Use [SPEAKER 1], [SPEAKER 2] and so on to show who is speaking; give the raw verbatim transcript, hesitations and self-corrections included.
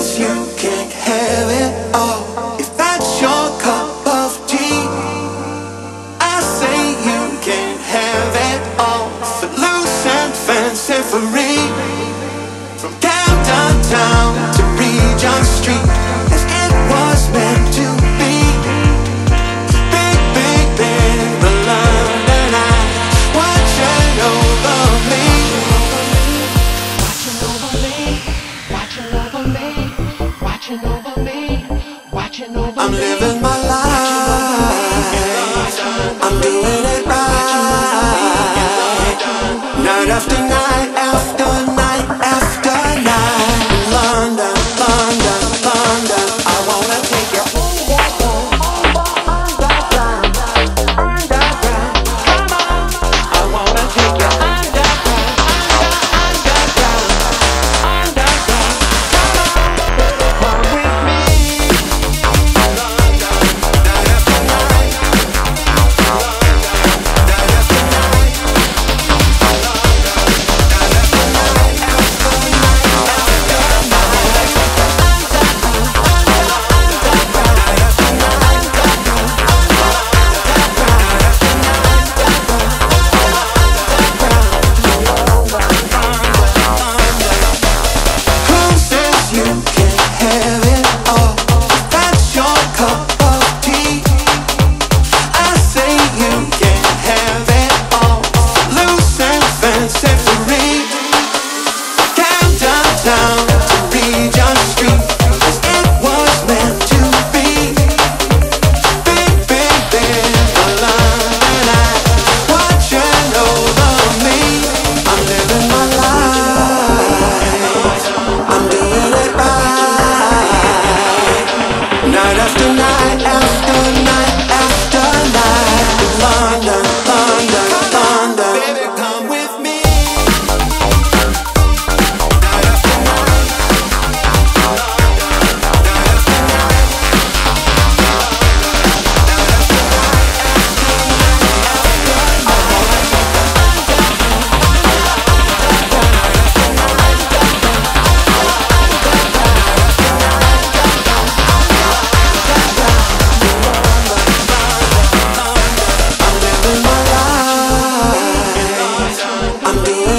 [SPEAKER 1] says you can't have it all. If that's your cup of tea, I say you can't have it all. For loose and fancy free, from Camden Town to Regent Street, as it was meant to be. Big, big, big, the London Eye watching over me.
[SPEAKER 2] Watching over me, watching over me, watching over me, watching over
[SPEAKER 1] I'm
[SPEAKER 2] me.
[SPEAKER 1] living my life, I'm doing it right, night after night after night after night. London, London, London, I wanna take you underground, underground, underground. Come on, I wanna take you underground, underground, underground. Come with me. Who says you can't have it all? That's your cup of tea. I say you can't have it all. Loose and fancy free. Camden Town to Regent Street, as it was meant to be. Big, big, big, the London Eye watching over me. I'm living my life, I'm doing it right, night after night after night after night. London, London, London, baby, come with me. I'm living my life, I'm doing